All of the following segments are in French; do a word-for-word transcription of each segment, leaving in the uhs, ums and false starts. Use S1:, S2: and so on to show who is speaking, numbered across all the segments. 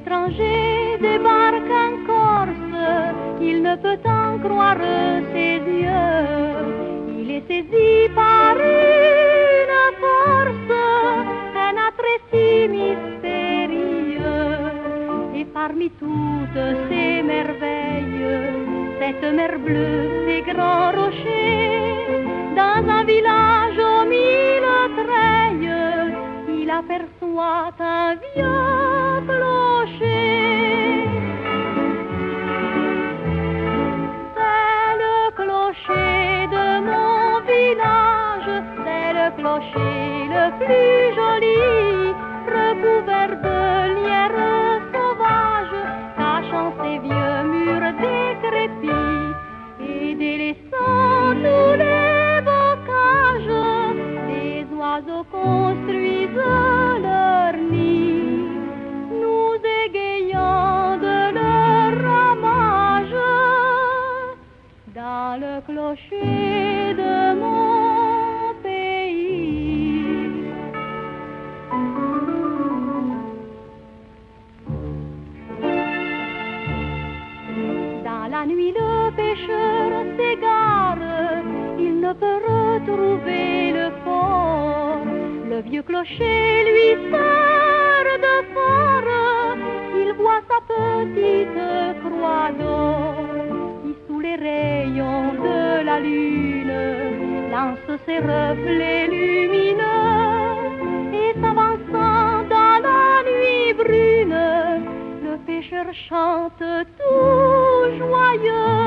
S1: étranger débarque en Corse, il ne peut en croire ses yeux. Il est saisi par une force, un attrait si mystérieux. Et parmi toutes ces merveilles, cette mer bleue, ces grands rochers, dans un village aux mille treilles, il aperçoit un vieux clocher. C'est le clocher de mon village, c'est le clocher le plus joli, recouvert de lierre sauvage, cachant ses vieux murs décrépits et délaissant tous les bocages. Les oiseaux construisent leur nid, nous égayant de leur ramage dans le clocher de mon pays. Dans la nuit le pêcheur s'égare, il ne peut retrouver le fort. Le vieux clocher lui sert de phare, il voit sa petite croix d'or qui sous les rayons de la lune lance ses reflets lumineux. Et s'avançant dans la nuit brune, le pêcheur chante tout joyeux.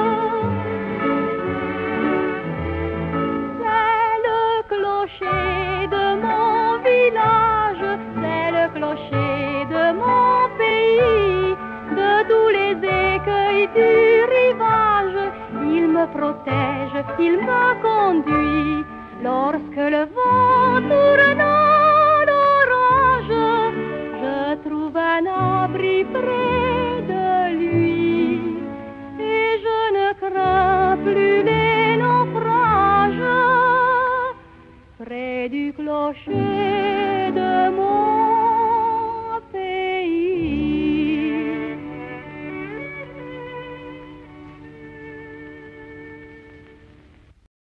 S1: C'est le clocher de mon village, c'est le clocher de mon pays, de tous les écueils du rivage. Il me protège, il me conduit, lorsque le vent tourne en orage, je trouve un abri près de lui, et je ne crains plus les naufrages près du clocher de